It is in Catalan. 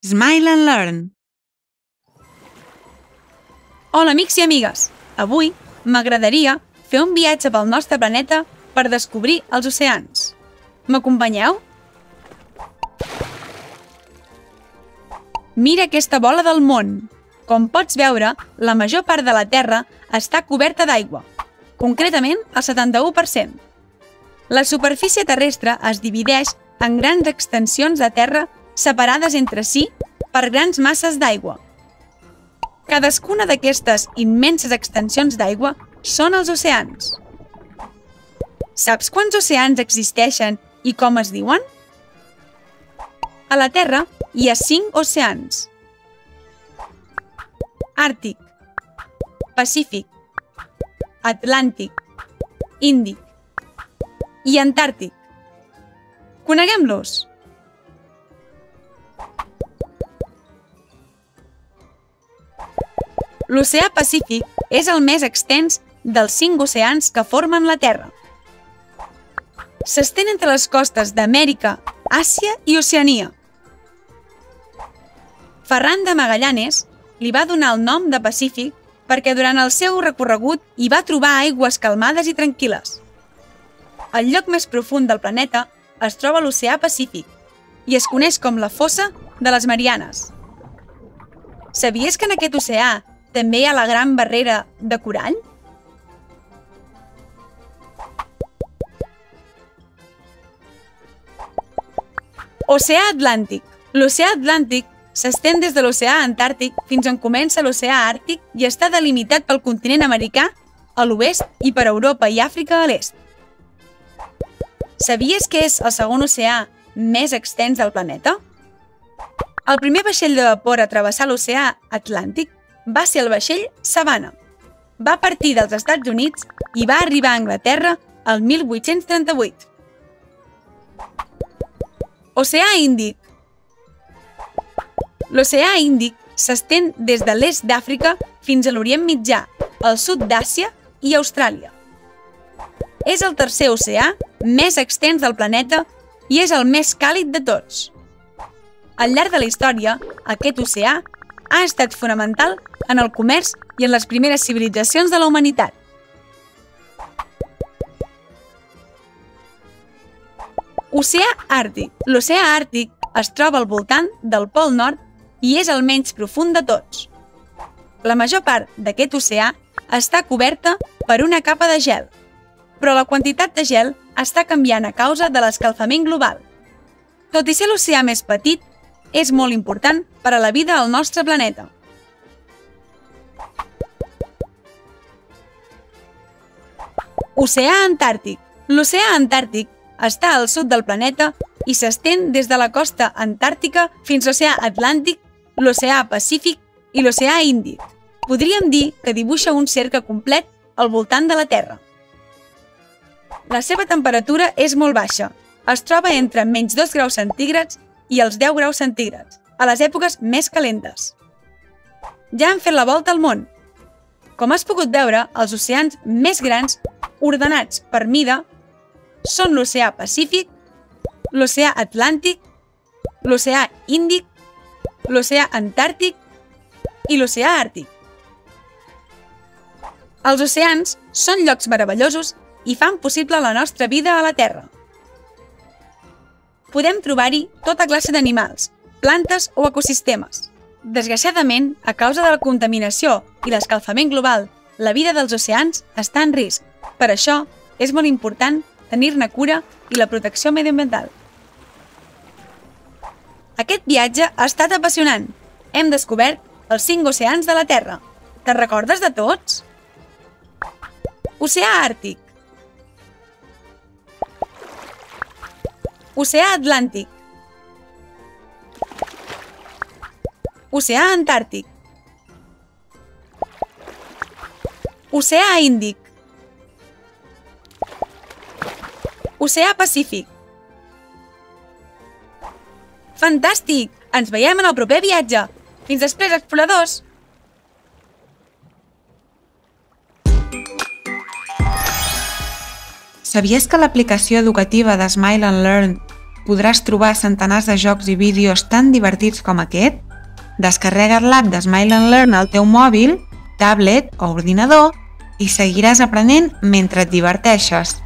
Smile and Learn. Hola, amics i amigues! Avui m'agradaria fer un viatge pel nostre planeta per descobrir els oceans. M'acompanyeu? Mira aquesta bola del món! Com pots veure, la major part de la Terra està coberta d'aigua, concretament el 71%. La superfície terrestre es divideix en grans extensions de terra separades entre si per grans masses d'aigua. Cadascuna d'aquestes immenses extensions d'aigua són els oceans. Saps quants oceans existeixen i com es diuen? A la Terra hi ha 5 oceans: Àrtic, Pacífic, Atlàntic, Índic i Antàrtic. Coneguem-los! L'oceà Pacífic és el més extens dels 5 oceans que formen la Terra. S'estén entre les costes d'Amèrica, Àsia i Oceania. Ferran de Magallanes li va donar el nom de Pacífic perquè durant el seu recorregut hi va trobar aigües calmades i tranquil·les. El lloc més profund del planeta es troba a l'oceà Pacífic i es coneix com la Fossa de les Marianes. Sabies que en aquest oceà també hi ha la Gran Barrera de Corall? Oceà Atlàntic. L'oceà Atlàntic s'estén des de l'oceà Antàrtic fins on comença l'oceà Àrtic i està delimitat pel continent americà a l'oest i per Europa i Àfrica a l'est. Sabies que és el segon oceà més extens del planeta? El primer vaixell de vapor a travessar l'oceà Atlàntic va ser el vaixell Savannah. Va partir dels Estats Units i va arribar a Anglaterra el 1838. Oceà Índic. L'oceà Índic s'estén des de l'est d'Àfrica fins a l'Orient Mitjà, al sud d'Àsia i Austràlia. És el tercer oceà més extens del planeta i és el més càlid de tots. Al llarg de la història, aquest oceà ha estat fonamental en el comerç i en les primeres civilitzacions de la humanitat. Oceà Àrtic. L'oceà Àrtic es troba al voltant del Pol Nord i és el menys profund de tots. La major part d'aquest oceà està coberta per una capa de gel, però la quantitat de gel està canviant a causa de l'escalfament global. Tot i ser l'oceà més petit, és molt important per a la vida al nostre planeta. Oceà Antàrtic. L'oceà Antàrtic està al sud del planeta i s'estén des de la costa antàrtica fins a l'oceà Atlàntic, l'oceà Pacífic i l'oceà Índic. Podríem dir que dibuixa un cercle complet al voltant de la Terra. La seva temperatura és molt baixa. Es troba entre -2 graus centígrads i els 10 graus centígrads, a les èpoques més calentes. Ja han fet la volta al món. Com has pogut veure, els oceans més grans, ordenats per mida, són l'oceà Pacífic, l'oceà Atlàntic, l'oceà Índic, l'oceà Antàrtic i l'oceà Àrtic. Els oceans són llocs meravellosos i fan possible la nostra vida a la Terra. Podem trobar-hi tota classe d'animals, plantes o ecosistemes. Desgraciadament, a causa de la contaminació i l'escalfament global, la vida dels oceans està en risc. Per això, és molt important tenir-ne cura i la protecció mediambiental. Aquest viatge ha estat apassionant. Hem descobert els 5 oceans de la Terra. Te'n recordes de tots? Oceà Àrtic. Oceà Atlàntic. Oceà Antàrtic. Oceà Índic. Oceà Pacífic. Fantàstic! Ens veiem en el proper viatge! Fins després, exploradors! Sabies que l'aplicació educativa de Smile and Learn podràs trobar centenars de jocs i vídeos tan divertits com aquest. Descarrega't l'app de Smile and Learn al teu mòbil, tablet o ordinador i seguiràs aprenent mentre et diverteixes.